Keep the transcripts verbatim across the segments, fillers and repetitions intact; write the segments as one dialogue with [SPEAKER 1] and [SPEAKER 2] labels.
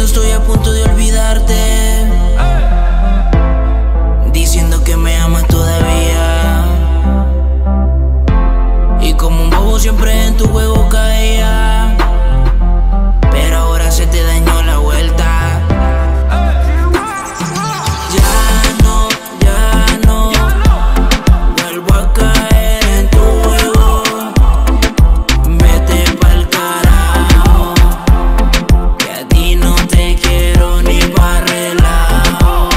[SPEAKER 1] estoy a punto de olvidarte, diciendo que me amas todavía. Y como un bobo siempre en tu juego caía, pero ahora se te dañó la vuelta. Ya no, ya no vuelvo a caer en tu juego. Vete pa'l carajo, que a ti no te quiero ni pa' relajo.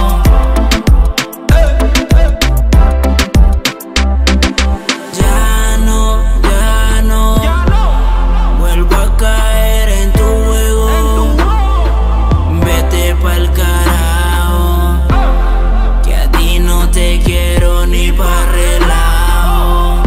[SPEAKER 1] Ya no, ya no vuelvo a caer en tu juego. Vete pa'l carajo, que a ti no te quiero ni pa' relajo.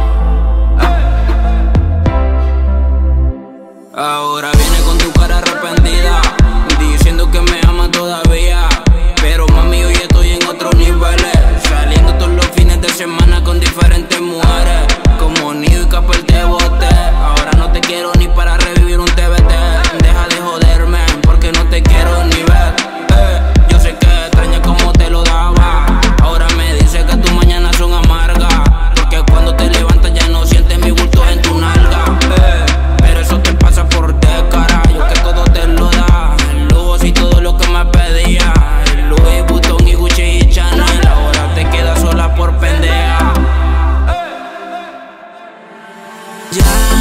[SPEAKER 1] Ahora viene con tu cara arrepentida, diciendo que me ama todavía. Pero mami, hoy estoy en otros niveles, saliendo todos los fines de semana con diferentes mujeres. Como Nido y Capel te boté, ahora no te quiero ni para revivir un T V T. Deja de joderme, porque no te quiero ni ver. eh, Yo sé que extrañas como te lo daba. Ahora me dice que tus mañanas son amargas, porque cuando te levantas ya no sientes mi bulto en tu nalga. eh, Pero eso te pasa por descara, yo que todo te lo da. El lujo y todo lo que me pedía, el Louis Vuitton y Gucci y Chanel. Ahora te quedas sola por pendeja. Ya